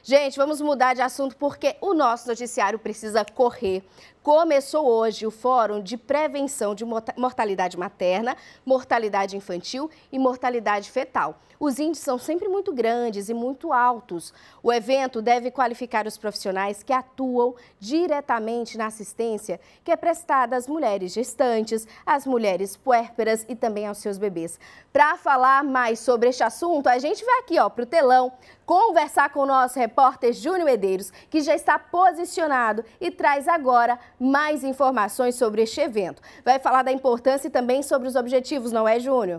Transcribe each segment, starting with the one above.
Gente, vamos mudar de assunto porque o nosso noticiário precisa correr. Começou hoje o Fórum de Prevenção de Mortalidade Materna, Mortalidade Infantil e Mortalidade Fetal. Os índices são sempre muito grandes e muito altos. O evento deve qualificar os profissionais que atuam diretamente na assistência que é prestada às mulheres gestantes, às mulheres puérperas e também aos seus bebês. Para falar mais sobre este assunto, a gente vai aqui para o telão conversar com o nosso repórter Júnior Medeiros, que já está posicionado e traz agora mais informações sobre este evento. Vai falar da importância e também sobre os objetivos, não é, Júnior?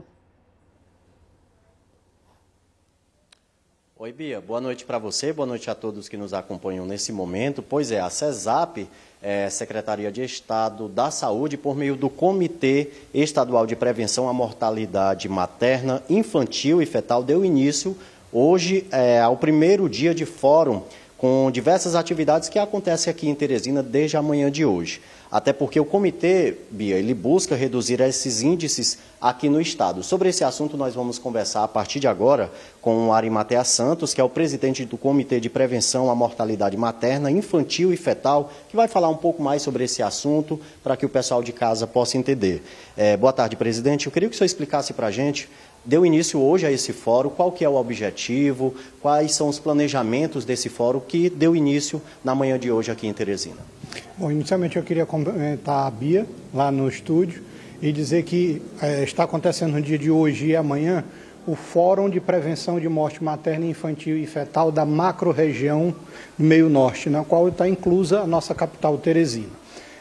Oi, Bia. Boa noite para você, boa noite a todos que nos acompanham nesse momento. Pois é, a CESAP, Secretaria de Estado da Saúde, por meio do Comitê Estadual de Prevenção à Mortalidade Materna, Infantil e Fetal, deu início hoje ao primeiro dia de fórum, com diversas atividades que acontecem aqui em Teresina desde a manhã de hoje. Até porque o comitê, Bia, ele busca reduzir esses índices aqui no estado. Sobre esse assunto nós vamos conversar a partir de agora com o Arimatea Santos, que é o presidente do Comitê de Prevenção à Mortalidade Materna, Infantil e Fetal, que vai falar um pouco mais sobre esse assunto para que o pessoal de casa possa entender. Boa tarde, presidente. Eu queria que o senhor explicasse para a gente. Deu início hoje a esse fórum, qual que é o objetivo, quais são os planejamentos desse fórum que deu início na manhã de hoje aqui em Teresina? Bom, inicialmente eu queria cumprimentar a Bia lá no estúdio e dizer que está acontecendo no dia de hoje e amanhã o Fórum de Prevenção de Morte Materna, Infantil e Fetal da macro-região do Meio Norte, na qual está inclusa a nossa capital Teresina.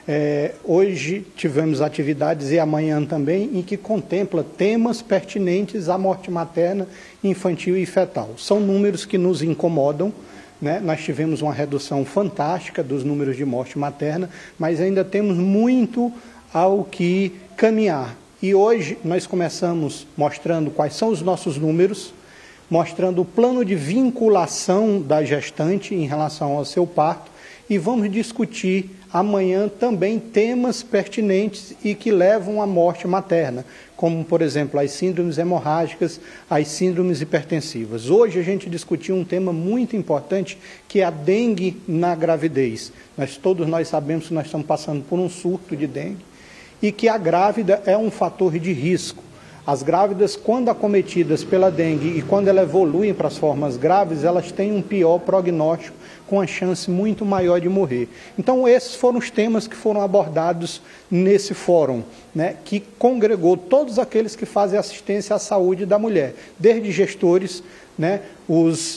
Hoje tivemos atividades e amanhã também em que contempla temas pertinentes à morte materna, infantil e fetal. São números que nos incomodam, né? Nós tivemos uma redução fantástica dos números de morte materna, mas ainda temos muito ao que caminhar. E hoje nós começamos mostrando quais são os nossos números, mostrando o plano de vinculação da gestante em relação ao seu parto e vamos discutir amanhã também temas pertinentes e que levam à morte materna, como, por exemplo, as síndromes hemorrágicas, as síndromes hipertensivas. Hoje a gente discutiu um tema muito importante, que é a dengue na gravidez. Todos nós sabemos que nós estamos passando por um surto de dengue e que a grávida é um fator de risco. As grávidas, quando acometidas pela dengue e quando elas evoluem para as formas graves, elas têm um pior prognóstico, com a chance muito maior de morrer. Então, esses foram os temas que foram abordados nesse fórum, né, que congregou todos aqueles que fazem assistência à saúde da mulher, desde gestores, né, os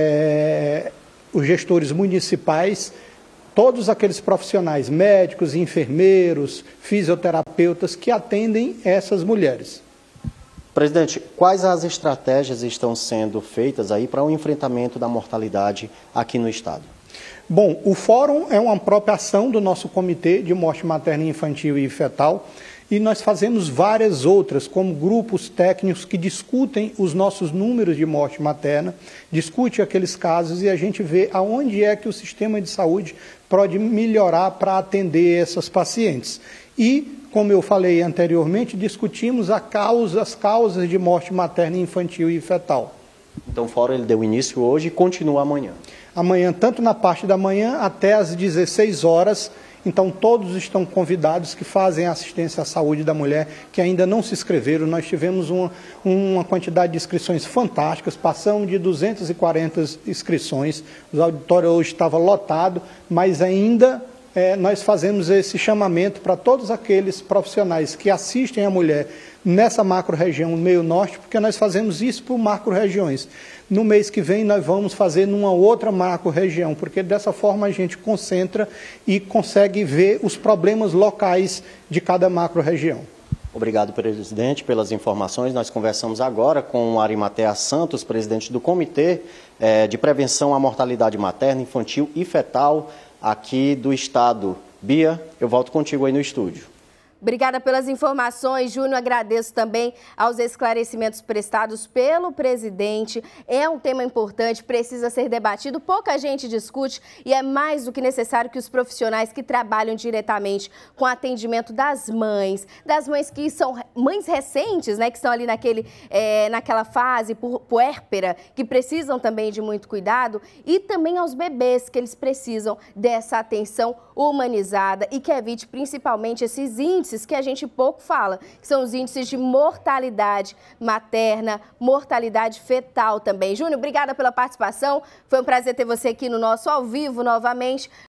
gestores municipais, todos aqueles profissionais, médicos, enfermeiros, fisioterapeutas que atendem essas mulheres. Presidente, quais as estratégias estão sendo feitas aí para o enfrentamento da mortalidade aqui no estado? Bom, o fórum é uma própria ação do nosso Comitê de Morte Materna, Infantil e Fetal e nós fazemos várias outras, como grupos técnicos que discutem os nossos números de morte materna, discute aqueles casos e a gente vê aonde é que o sistema de saúde pode melhorar para atender essas pacientes. E, como eu falei anteriormente, discutimos as causas de morte materna, infantil e fetal. Então o fórum ele deu início hoje e continua amanhã? Amanhã, tanto na parte da manhã até às 16 horas. Então todos estão convidados que fazem assistência à saúde da mulher, que ainda não se inscreveram. Nós tivemos uma quantidade de inscrições fantásticas, passamos de 240 inscrições. O auditório hoje estava lotado, mas ainda nós fazemos esse chamamento para todos aqueles profissionais que assistem a mulher nessa macro-região do Meio Norte, porque nós fazemos isso por macro-regiões. No mês que vem nós vamos fazer numa outra macro-região, porque dessa forma a gente concentra e consegue ver os problemas locais de cada macro-região. Obrigado, presidente, pelas informações. Nós conversamos agora com o Arimatea Santos, presidente do Comitê de Prevenção à Mortalidade Materna, Infantil e Fetal, aqui do estado. Bia, eu volto contigo aí no estúdio. Obrigada pelas informações, Júnior. Agradeço também aos esclarecimentos prestados pelo presidente. É um tema importante, precisa ser debatido, pouca gente discute e é mais do que necessário que os profissionais que trabalham diretamente com atendimento das mães que são mães recentes, né, que estão ali naquela fase puérpera, que precisam também de muito cuidado, e também aos bebês, que eles precisam dessa atenção humanizada e que evite principalmente esses índices que a gente pouco fala, que são os índices de mortalidade materna, mortalidade fetal também. Júnior, obrigada pela participação. Foi um prazer ter você aqui no nosso Ao Vivo novamente.